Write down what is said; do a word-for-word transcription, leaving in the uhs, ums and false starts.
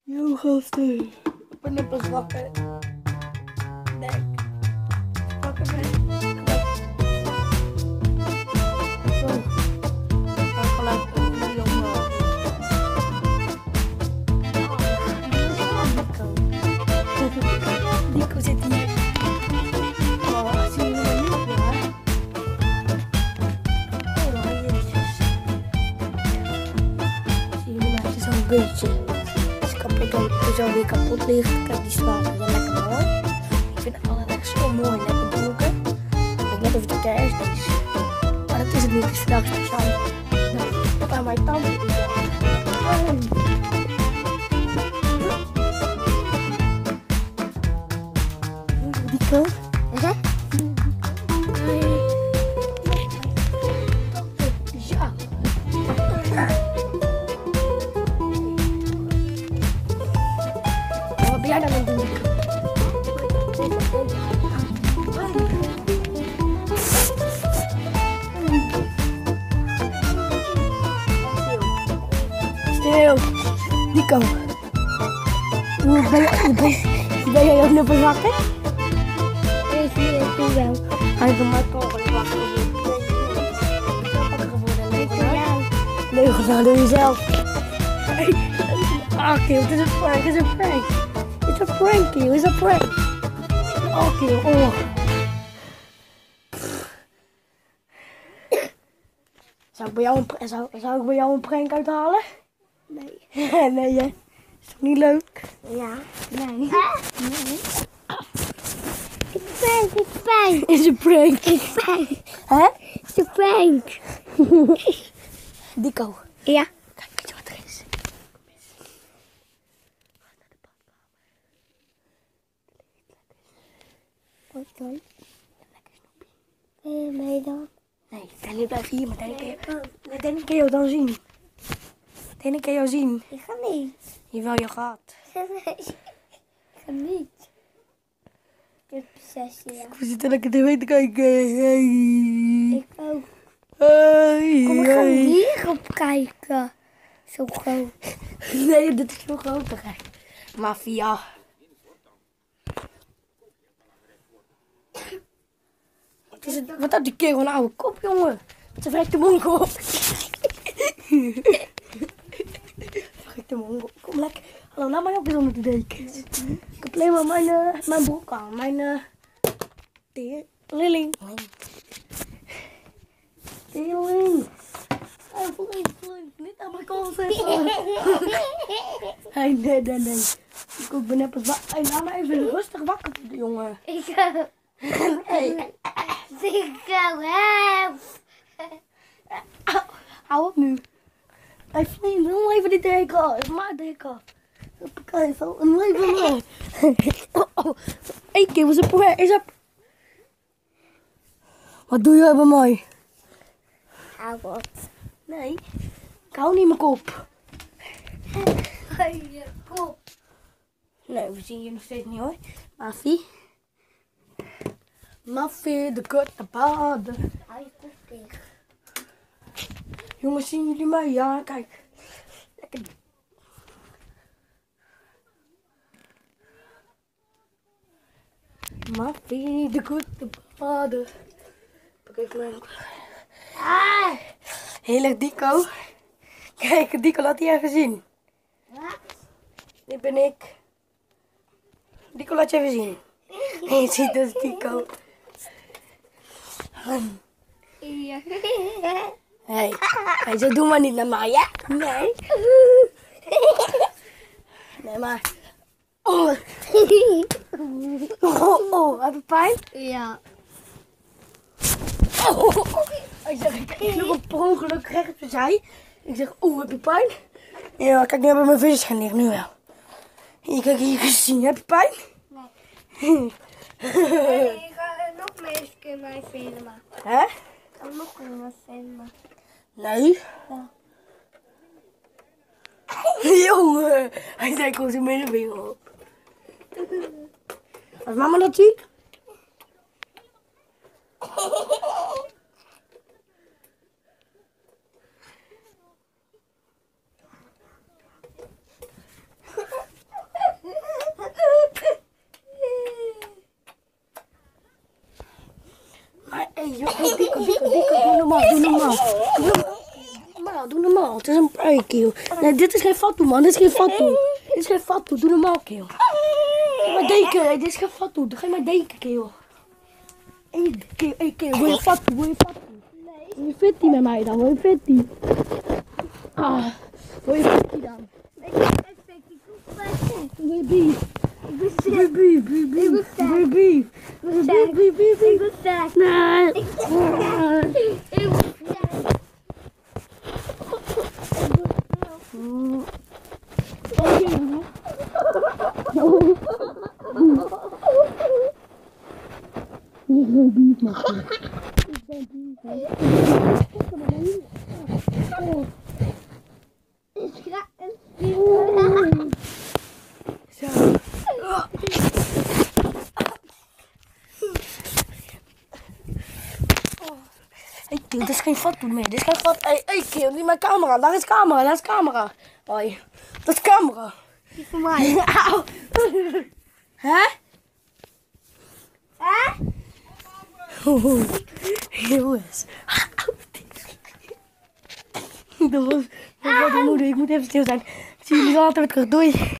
Yo gasten, ik ben net pas wakker. Nee, wakker ben. Zo, ik ga gelijk een jongen. Oh, Nico zit hier. Oh, zie je me niet op, ja? Oh, dan ga je eventjes. Zie je me maar zo'n beetje. Het is alweer kapot ligt. Kijk, die slapen wel lekker mooi. Ik vind het altijd echt zo mooi, lekker donker. Ik weet net of het de kerst is. Maar dat is het niet, het is vandaag speciaal. Nou, bij mijn tante is het. Die kant. Hè? Ja. Wat ben jij dan aan het doen? Stil. Nico. Hoe ben je, ben, ben jij ook net pas wakker? Ik doe wel. Hij is maar toch wakker geworden. Wakker geworden. Ik doe jou. Nee, gedaan door jezelf. Ah, kill, het is een prank, het is een prank. Het is een prank, kill, het is een prank. Oh, kill, oh. Zou ik bij jou een, zou, zou ik bij jou een prank uithalen? Nee. Nee, hè? Is toch niet leuk? Ja. Nee. Nee. Ik prank, ik prank. Is een prank. Ik prank. Hè? Het is een prank. Nico. Ja. Kijk, weet je wat er is? Wat dan? Lekker snoepie. Ben je mee dan? Nee, Danny blijft hier, maar Danny kan je, nee, Danny kan jou dan zien. Danny kan jou zien. Ik ga niet. Jawel, je gaat. Ik ga niet. Ik heb zes jaar. We zitten lekker tv te kijken. Hey. Ik ook. Hey. Kom, ik ga Hey. hier op kijken. Zo groot. Nee, dit is veel groter. Hè. Mafia. Wat, is het, wat had die kerel een oude kop, jongen? Met zijn verrekte mongo. Verrekte mongo. Kom lekker. Hallo, laat mij ook eens onder de deken. Ik heb alleen maar mijn, uh, mijn broek aan. Mijn uh, teerling. Teerling. Hij vliegt, vliegt. Niet aan mijn kant zeggen. Hey, nee, nee, nee. Ik ben net pas wakker. Hey, laat me even rustig wakker worden, jongen. Ik ook. Hey. Ik ook. Help. Hou, hou op nu. Hij vliegt. Doe even die deken af. Ik maak deken af. Kijk, zo. Een leven mee. Oh, oh. Eén keer was het probeer. Is het... Wat doe je bij mij? Hou op. Nee. Ik hou niet mijn kop. Hou je kop. Nee, we zien je nog steeds niet hoor. Mafie. Mafie, de korte paden. Hou je kop dicht. Jongens, zien jullie mij? Ja, kijk. Lekker. Mafie, de korte paden. Pak even mijn... Ah! Heel erg Dico. Kijk, Dico, laat die even zien. Wat? Dit ben ik. Dico, laat je even zien. Nee, je ziet dus Dico. Hier. Hé, hey, zo doe maar niet naar mij, hè? Nee. Nee, maar... Oh, oh, oh, heb je pijn? Ja. Oh, ik zeg, ik sloeg een per ongeluk recht op zijn zij. Ik zeg, oeh, heb je pijn? Ja, kijk, nu hebben mijn vingers gaan liggen, nu wel. Hier, kijk, hier gezien. Heb je pijn? Nee. Hey, ik ga nog meer eens keer mij filmen. Hè? Ik ga nog meer filmen. Nee. Ja. Jongen, hij zei gewoon zijn middenvinger op. Als mama dat ziet? normaal, doe normaal. Doe normaal, doe normaal. Het is een pruik, kill. Nee, dit is geen fatu, man. Dit is geen fatu. Dit is geen fatu, doe normaal, kill. Ga maar deken, hey, dit is geen fatu. Ga maar deken, kill. Hé, kill, hey, kill. Wil je fatu, wil je fatu? Nee. Wil je fitty met mij dan? Wil je fitty? Ah, wil je fitty dan? Ik ben perfect. Ik hoef perfect. Wil je beef? Ik ben Wil je beef? Wil je beef? Wil je beef? Wil je beef? Wil je beef? Ik ben sterk. Nee. Ik ben sterk. Ik ben beef, man. Ik ben beef, man. Ik ga een Zo. Hey, kill, dit is geen foto meer. Dit is geen foto. Hey, hey, kill, niet mijn camera. Daar is camera, daar is camera. Hoi. Dat is camera. Die van mij. Auw. Hè? Hè? Jongens. Dat was, dat was de moeder. Ik moet even stil zijn. Ik zie jullie zo altijd weer terug. Doei.